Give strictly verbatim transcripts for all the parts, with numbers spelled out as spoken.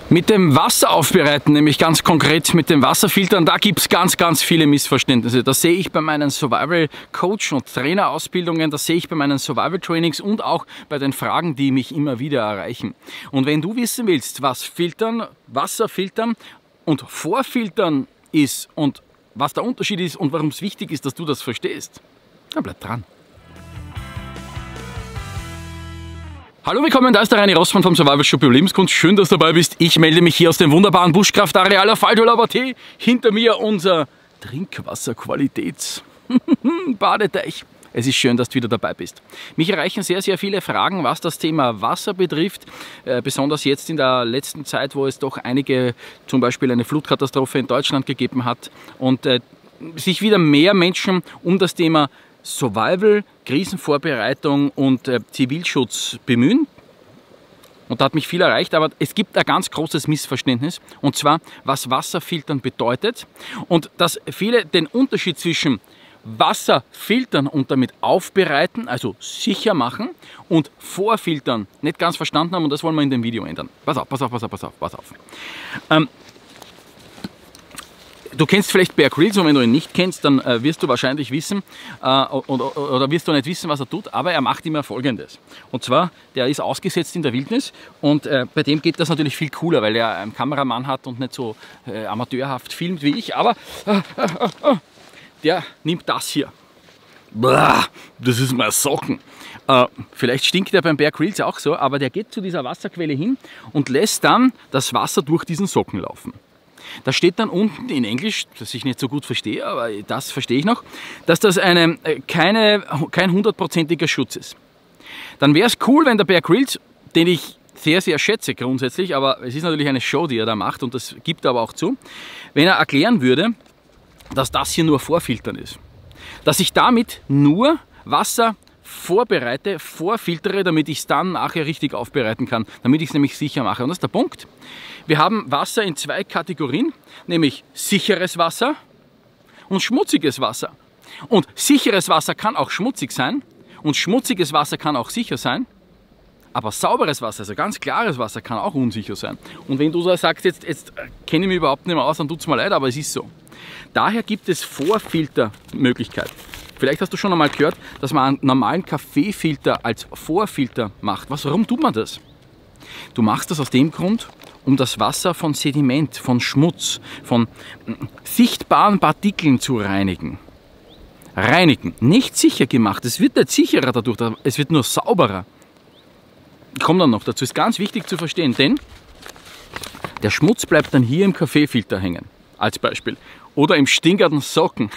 Mit dem Wasser aufbereiten, nämlich ganz konkret mit dem Wasserfiltern, da gibt es ganz, ganz viele Missverständnisse. Das sehe ich bei meinen Survival Coach und Trainerausbildungen, das sehe ich bei meinen Survival Trainings und auch bei den Fragen, die mich immer wieder erreichen. Und wenn du wissen willst, was Filtern, Wasserfiltern und Vorfiltern ist und was der Unterschied ist und warum es wichtig ist, dass du das verstehst, dann bleib dran. Hallo, willkommen, da ist der Reini Rossmann vom Survival Shop Überlebenskunst. Schön, dass du dabei bist. Ich melde mich hier aus dem wunderbaren Buschkraftareal auf Waldhof-Labertee. Hinter mir unser Trinkwasserqualitäts-Badeteich. Es ist schön, dass du wieder dabei bist. Mich erreichen sehr, sehr viele Fragen, was das Thema Wasser betrifft. Äh, besonders jetzt in der letzten Zeit, wo es doch einige, zum Beispiel eine Flutkatastrophe in Deutschland gegeben hat und äh, sich wieder mehr Menschen um das Thema Survival, Krisenvorbereitung und äh, Zivilschutz bemühen. Und da hat mich viel erreicht, aber es gibt ein ganz großes Missverständnis, und zwar, was Wasserfiltern bedeutet und dass viele den Unterschied zwischen Wasser filtern und damit aufbereiten, also sicher machen, und vorfiltern nicht ganz verstanden haben, und das wollen wir in dem Video ändern. Pass auf, pass auf, pass auf, pass auf, pass auf. Ähm, Du kennst vielleicht Bear Grylls, und wenn du ihn nicht kennst, dann äh, wirst du wahrscheinlich wissen, äh, oder, oder wirst du nicht wissen, was er tut, aber er macht immer Folgendes. Und zwar, der ist ausgesetzt in der Wildnis, und äh, bei dem geht das natürlich viel cooler, weil er einen Kameramann hat und nicht so äh, amateurhaft filmt wie ich, aber äh, äh, äh, der nimmt das hier. Blah, das ist mein Socken. Äh, vielleicht stinkt er beim Bear Grylls auch so, aber der geht zu dieser Wasserquelle hin und lässt dann das Wasser durch diesen Socken laufen. Da steht dann unten in Englisch, das ich nicht so gut verstehe, aber das verstehe ich noch, dass das eine, keine, kein hundertprozentiger Schutz ist. Dann wäre es cool, wenn der Bear Grylls, den ich sehr, sehr schätze grundsätzlich, aber es ist natürlich eine Show, die er da macht, und das gibt er aber auch zu, wenn er erklären würde, dass das hier nur Vorfiltern ist. Dass ich damit nur Wasser vorbereite, vorfiltere, damit ich es dann nachher richtig aufbereiten kann, damit ich es nämlich sicher mache. Und das ist der Punkt. Wir haben Wasser in zwei Kategorien, nämlich sicheres Wasser und schmutziges Wasser. Und sicheres Wasser kann auch schmutzig sein und schmutziges Wasser kann auch sicher sein, aber sauberes Wasser, also ganz klares Wasser, kann auch unsicher sein. Und wenn du da sagst, jetzt, jetzt kenne ich mich überhaupt nicht mehr aus, dann tut es mir leid, aber es ist so. Daher gibt es Vorfiltermöglichkeiten. Vielleicht hast du schon einmal gehört, dass man einen normalen Kaffeefilter als Vorfilter macht. Was, warum tut man das? Du machst das aus dem Grund, um das Wasser von Sediment, von Schmutz, von sichtbaren Partikeln zu reinigen. Reinigen, nicht sicher gemacht. Es wird nicht sicherer dadurch, es wird nur sauberer. Ich komme dann noch dazu, ist ganz wichtig zu verstehen, denn der Schmutz bleibt dann hier im Kaffeefilter hängen, als Beispiel. Oder im stinkenden Socken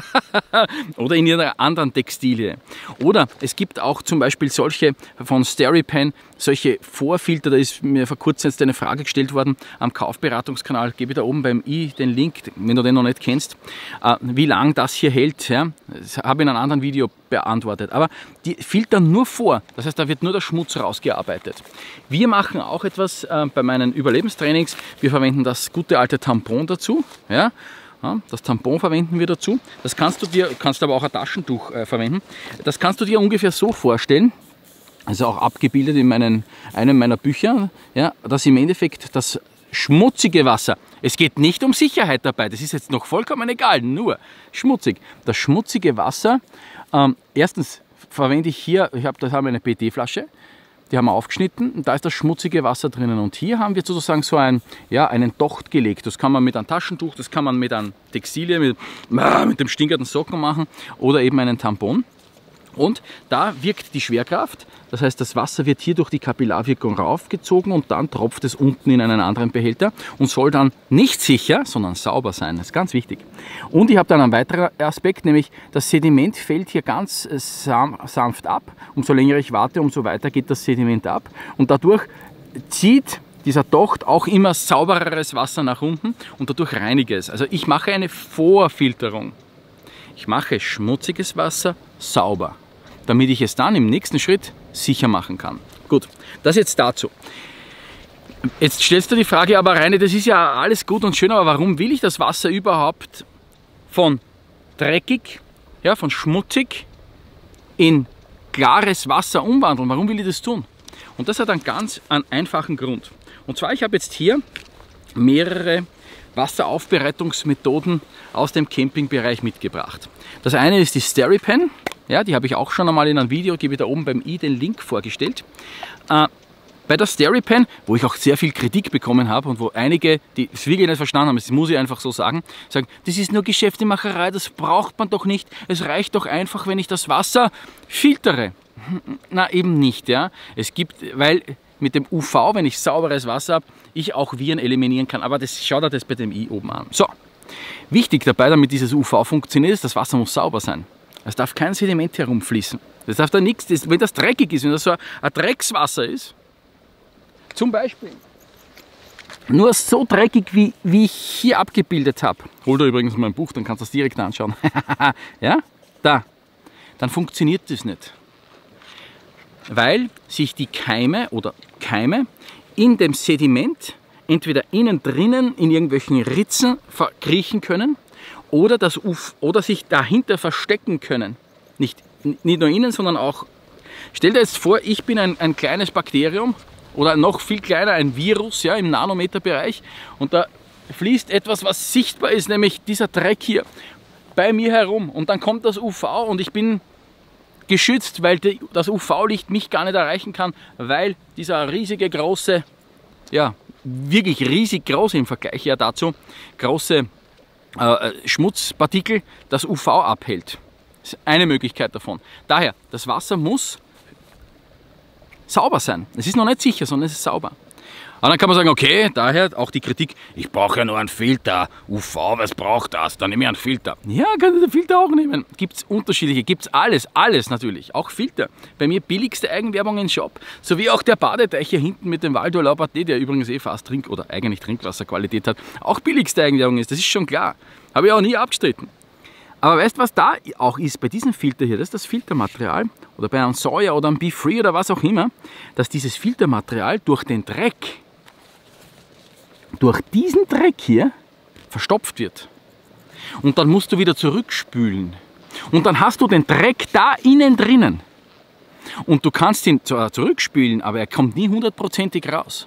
oder in irgendeiner anderen Textilie. Oder es gibt auch zum Beispiel solche von Steripan, solche Vorfilter, da ist mir vor kurzem jetzt eine Frage gestellt worden am Kaufberatungskanal, gebe ich da oben beim i den Link, wenn du den noch nicht kennst, wie lange das hier hält. Ja? Das habe ich in einem anderen Video beantwortet. Aber die filtern nur vor, das heißt, da wird nur der Schmutz rausgearbeitet. Wir machen auch etwas äh, bei meinen Überlebenstrainings, wir verwenden das gute alte Tampon dazu. Ja? Das Tampon verwenden wir dazu. Das kannst du dir, kannst aber auch ein Taschentuch äh, verwenden. Das kannst du dir ungefähr so vorstellen, also auch abgebildet in meinen, einem meiner Bücher, ja, dass im Endeffekt das schmutzige Wasser, es geht nicht um Sicherheit dabei, das ist jetzt noch vollkommen egal, nur schmutzig. Das schmutzige Wasser, ähm, erstens verwende ich hier, ich habe, das haben wir eine P E T-Flasche, die haben wir aufgeschnitten, und da ist das schmutzige Wasser drinnen. Und hier haben wir sozusagen so ein, ja, einen Docht gelegt. Das kann man mit einem Taschentuch, das kann man mit einem Textilie, mit, mit dem stinkenden Socken machen oder eben einen Tampon. Und da wirkt die Schwerkraft, das heißt, das Wasser wird hier durch die Kapillarwirkung raufgezogen und dann tropft es unten in einen anderen Behälter und soll dann nicht sicher, sondern sauber sein. Das ist ganz wichtig. Und ich habe dann einen weiteren Aspekt, nämlich das Sediment fällt hier ganz sanft ab. Umso länger ich warte, umso weiter geht das Sediment ab. Und dadurch zieht dieser Docht auch immer saubereres Wasser nach unten und dadurch reinige es. Also ich mache eine Vorfilterung. Ich mache schmutziges Wasser sauber, damit ich es dann im nächsten Schritt sicher machen kann. Gut, das jetzt dazu. Jetzt stellst du die Frage, aber Reini, das ist ja alles gut und schön, aber warum will ich das Wasser überhaupt von dreckig, ja, von schmutzig in klares Wasser umwandeln? Warum will ich das tun? Und das hat einen ganz einen einfachen Grund. Und zwar, ich habe jetzt hier mehrere Wasseraufbereitungsmethoden aus dem Campingbereich mitgebracht. Das eine ist die Steri-Pen. Ja, die habe ich auch schon einmal in einem Video, gebe ich da oben beim i den Link vorgestellt. Äh, bei der Steri-Pen, wo ich auch sehr viel Kritik bekommen habe und wo einige, die es wirklich nicht verstanden haben, das muss ich einfach so sagen, sagen, das ist nur Geschäftemacherei, das braucht man doch nicht, es reicht doch einfach, wenn ich das Wasser filtere. Na, eben nicht, ja. Es gibt, weil mit dem U V, wenn ich sauberes Wasser habe, ich auch Viren eliminieren kann, aber das schaut er das bei dem i oben an. So, wichtig dabei, damit dieses U V funktioniert, ist, das Wasser muss sauber sein. Es darf kein Sediment herumfließen. Das darf da nichts, das, wenn das dreckig ist, wenn das so ein Dreckswasser ist, zum Beispiel nur so dreckig, wie, wie ich hier abgebildet habe. Hol da übrigens mein Buch, dann kannst du das direkt anschauen. Ja, da. Dann funktioniert das nicht. Weil sich die Keime oder Keime in dem Sediment entweder innen drinnen in irgendwelchen Ritzen verkriechen können, Oder, das Uf oder sich dahinter verstecken können. Nicht, nicht nur innen, sondern auch. Stell dir jetzt vor, ich bin ein, ein kleines Bakterium oder noch viel kleiner, ein Virus, ja, im Nanometerbereich, und da fließt etwas, was sichtbar ist, nämlich dieser Dreck hier bei mir herum. Und dann kommt das U V und ich bin geschützt, weil die, das U V-Licht mich gar nicht erreichen kann, weil dieser riesige, große, ja, wirklich riesig große im Vergleich ja dazu, große Äh, Schmutzpartikel das U V abhält. Das ist eine Möglichkeit davon. Daher, das Wasser muss sauber sein. Es ist noch nicht sicher, sondern es ist sauber. Und dann kann man sagen, okay, daher auch die Kritik, ich brauche ja nur einen Filter, U V, was braucht das? Dann nehme ich einen Filter. Ja, kann ich den Filter auch nehmen. Gibt es unterschiedliche, gibt es alles, alles natürlich, auch Filter. Bei mir billigste Eigenwerbung im Shop, sowie auch der Badeteich hier hinten mit dem Waldurlaub A T, der übrigens eh fast Trink- oder eigentlich Trinkwasserqualität hat, auch billigste Eigenwerbung ist, das ist schon klar. Habe ich auch nie abgestritten. Aber weißt du, was da auch ist bei diesem Filter hier, das ist das Filtermaterial, oder bei einem Sawyer oder einem Be Free oder was auch immer, dass dieses Filtermaterial durch den Dreck, durch diesen Dreck hier verstopft wird. Und dann musst du wieder zurückspülen. Und dann hast du den Dreck da innen drinnen. Und du kannst ihn zwar zurückspülen, aber er kommt nie hundertprozentig raus.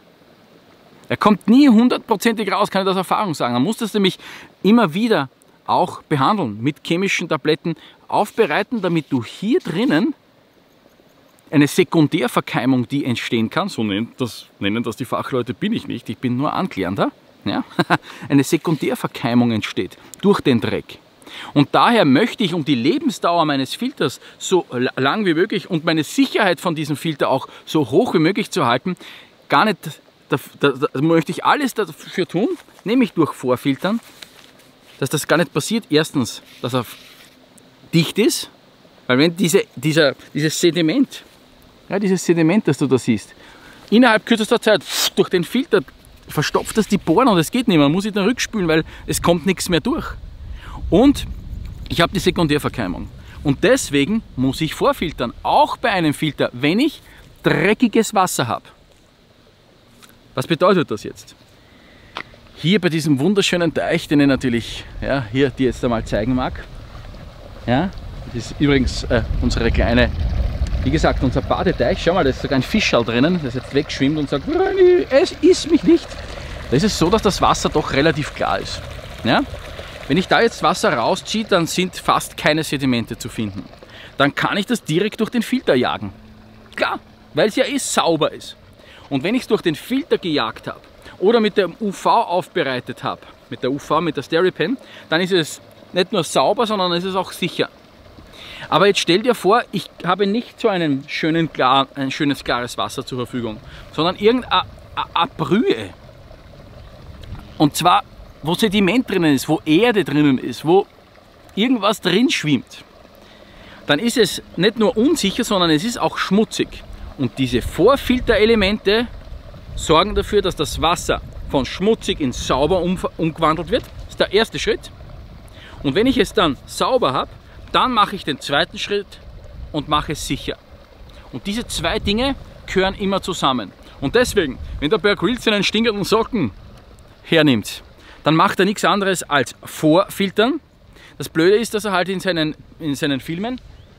Er kommt nie hundertprozentig raus, kann ich aus Erfahrung sagen. Man muss das nämlich immer wieder auch behandeln, mit chemischen Tabletten aufbereiten, damit du hier drinnen eine Sekundärverkeimung, die entstehen kann, so nennen das, nennen das die Fachleute, bin ich nicht, ich bin nur Anklärender, ja? Eine Sekundärverkeimung entsteht durch den Dreck. Und daher möchte ich, um die Lebensdauer meines Filters so lang wie möglich und meine Sicherheit von diesem Filter auch so hoch wie möglich zu halten, gar nicht, da, da, da möchte ich alles dafür tun, nämlich durch Vorfiltern, dass das gar nicht passiert. Erstens, dass er dicht ist, weil wenn diese, dieser, dieses Sediment, ja, dieses Sediment, das du da siehst, innerhalb kürzester Zeit durch den Filter verstopft das die Poren und es geht nicht mehr. Man muss sich dann rückspülen, weil es kommt nichts mehr durch. Und ich habe die Sekundärverkeimung. Und deswegen muss ich vorfiltern, auch bei einem Filter, wenn ich dreckiges Wasser habe. Was bedeutet das jetzt? Hier bei diesem wunderschönen Teich, den ich natürlich ja, hier dir jetzt einmal zeigen mag. Ja, das ist übrigens äh, unsere kleine, wie gesagt, unser Badeteich. Schau mal, da ist sogar ein Fischl drinnen, das jetzt wegschwimmt und sagt, es isst mich nicht. Da ist es so, dass das Wasser doch relativ klar ist. Ja? Wenn ich da jetzt Wasser rausziehe, dann sind fast keine Sedimente zu finden. Dann kann ich das direkt durch den Filter jagen. Klar, weil es ja eh sauber ist. Und wenn ich es durch den Filter gejagt habe oder mit dem U V aufbereitet habe, mit der U V, mit der Steri-Pen, dann ist es nicht nur sauber, sondern es ist auch sicher. Aber jetzt stell dir vor, ich habe nicht so einen schönen, klar, ein schönes, klares Wasser zur Verfügung, sondern irgendeine Brühe. Und zwar, wo Sediment drinnen ist, wo Erde drinnen ist, wo irgendwas drin schwimmt. Dann ist es nicht nur unsicher, sondern es ist auch schmutzig. Und diese Vorfilterelemente sorgen dafür, dass das Wasser von schmutzig in sauber um, umgewandelt wird. Das ist der erste Schritt. Und wenn ich es dann sauber habe, dann mache ich den zweiten Schritt und mache es sicher. Und diese zwei Dinge gehören immer zusammen. Und deswegen, wenn der Bear Grylls seinen stinkenden Socken hernimmt, dann macht er nichts anderes als vorfiltern. Das Blöde ist, dass er halt in seinen, in seinen Filmen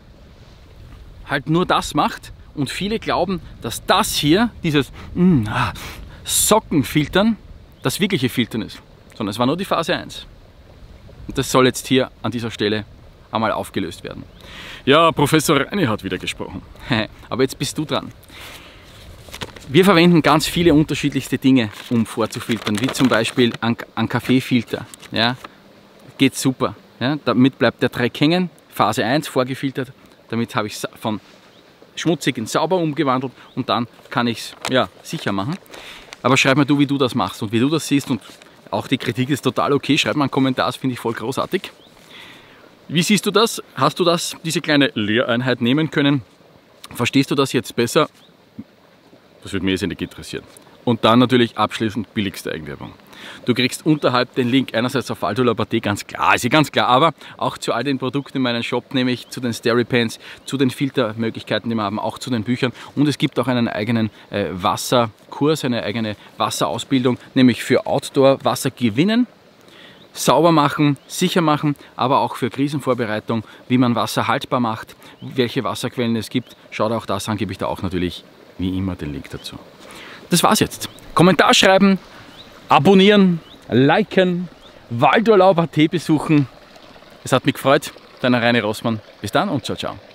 halt nur das macht. Und viele glauben, dass das hier, dieses mm, Sockenfiltern, das wirkliche Filtern ist, sondern es war nur die Phase eins. Und das soll jetzt hier an dieser Stelle einmal aufgelöst werden. Ja, Professor Reini hat wieder gesprochen. Aber jetzt bist du dran. Wir verwenden ganz viele unterschiedlichste Dinge, um vorzufiltern, wie zum Beispiel ein, ein Kaffeefilter. Ja, geht super. Ja, damit bleibt der Dreck hängen. Phase eins vorgefiltert. Damit habe ich es von schmutzig in sauber umgewandelt und dann kann ich es ja, sicher machen. Aber schreib mir du, wie du das machst und wie du das siehst, und auch die Kritik ist total okay. Schreib mal einen Kommentar, das finde ich voll großartig. Wie siehst du das? Hast du das, diese kleine Lehreinheit nehmen können? Verstehst du das jetzt besser? Das würde mich jetzt nicht interessieren. Und dann natürlich abschließend billigste Eigenwerbung. Du kriegst unterhalb den Link einerseits auf Valtolab punkt at, ganz klar, ist ja ganz klar, aber auch zu all den Produkten in meinem Shop, nämlich zu den Steri-Pans, zu den Filtermöglichkeiten, die wir haben, auch zu den Büchern. Und es gibt auch einen eigenen äh, Wasserkurs, eine eigene Wasserausbildung, nämlich für Outdoor Wasser gewinnen, sauber machen, sicher machen, aber auch für Krisenvorbereitung, wie man Wasser haltbar macht, welche Wasserquellen es gibt. Schaut auch das an, gebe ich da auch natürlich wie immer den Link dazu. Das war's jetzt. Kommentar schreiben, abonnieren, liken, Valtolab punkt at besuchen. Es hat mich gefreut, dein Reini Rossmann. Bis dann und ciao, ciao.